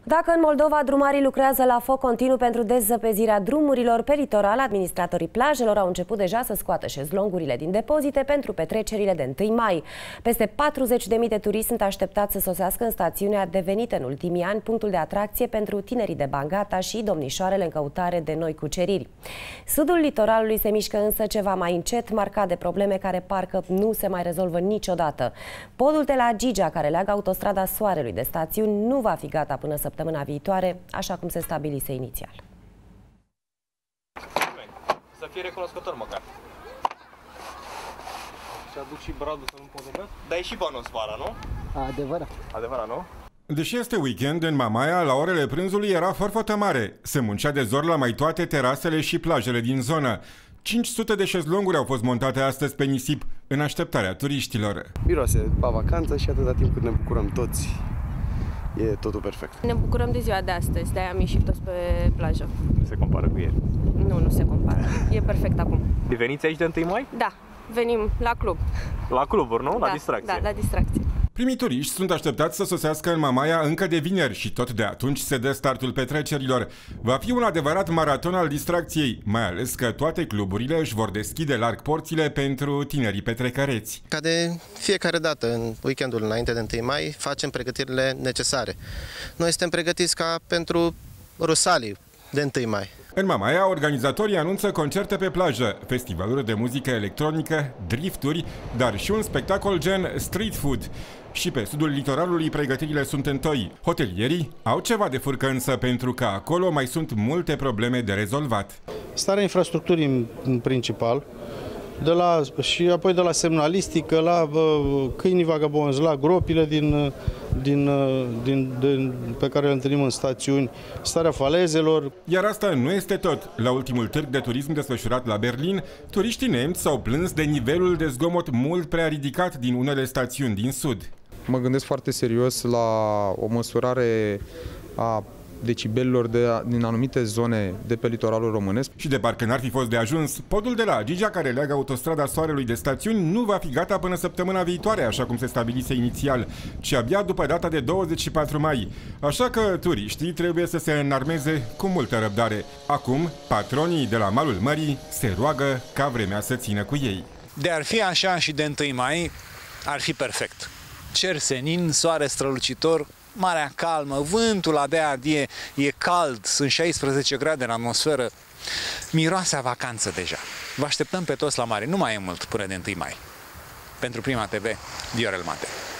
Dacă în Moldova drumarii lucrează la foc continuu pentru dezăpezirea drumurilor pe litoral, administratorii plajelor au început deja să scoată șezlongurile din depozite pentru petrecerile de 1 mai. Peste 40.000 de turiști sunt așteptați să sosească în stațiunea devenită în ultimii ani punctul de atracție pentru tinerii de Bangata și domnișoarele în căutare de noi cuceriri. Sudul litoralului se mișcă însă ceva mai încet, marcat de probleme care parcă nu se mai rezolvă niciodată. Podul de la Gigea, care leagă autostrada Soarelui de stațiuni, nu va fi gata până săptămâna viitoare, așa cum se stabilise inițial. Să fie recunoscător măcar. Și aduc și bradul să nu pot să. Dar e și banospara, nu? Adevărat. Adevărat, nu? Deși este weekend, în Mamaia, la orele prânzului era forfotă mare. Se muncea de zor la mai toate terasele și plajele din zonă. 500 de șezlonguri au fost montate astăzi pe nisip, în așteptarea turiștilor. Miroase la vacanță și atâta timp cât ne bucurăm toți, e totul perfect. Ne bucurăm de ziua de astăzi, de-aia am ieșit toți pe plajă. Nu se compară cu ieri. Nu se compară. E perfect acum. Veniți aici de 1 mai? Da, venim la club. La cluburi, nu? Da, la distracție. Da, la distracție. Primii turiști sunt așteptați să sosească în Mamaia încă de vineri și tot de atunci se dă startul petrecerilor. Va fi un adevărat maraton al distracției, mai ales că toate cluburile își vor deschide larg porțile pentru tinerii petrecăreți. Ca de fiecare dată, în weekendul înainte de 1 mai, facem pregătirile necesare. Noi suntem pregătiți ca pentru Rusalii de 1 mai. În Mamaia, organizatorii anunță concerte pe plajă, festivaluri de muzică electronică, drifturi, dar și un spectacol gen street food. Și pe sudul litoralului pregătirile sunt întoi. Hotelierii au ceva de furcă însă, pentru că acolo mai sunt multe probleme de rezolvat. Starea infrastructurii în principal, și apoi de la semnalistică, la câinii vagabonzi, la gropile pe care le întâlnim în stațiuni, starea falezelor. Iar asta nu este tot. La ultimul târg de turism desfășurat la Berlin, turiștii nemți s-au plâns de nivelul de zgomot mult prea ridicat din unele stațiuni din sud. Mă gândesc foarte serios la o măsurare a decibelilor din anumite zone de pe litoralul românesc. Și de parcă n-ar fi fost de ajuns, podul de la Gigea, care leagă autostrada Soarelui de stațiuni, nu va fi gata până săptămâna viitoare, așa cum se stabilise inițial, ci abia după data de 24 mai. Așa că turiștii trebuie să se înarmeze cu multă răbdare. Acum, patronii de la malul mării se roagă ca vremea să țină cu ei. De ar fi așa și de 1 mai, ar fi perfect. Cer senin, soare strălucitor, marea calmă, vântul abia e cald, sunt 16 grade în atmosferă, miroase a vacanță deja. Vă așteptăm pe toți la mare, nu mai e mult până de 1 mai. Pentru Prima TV, Viorel Mate.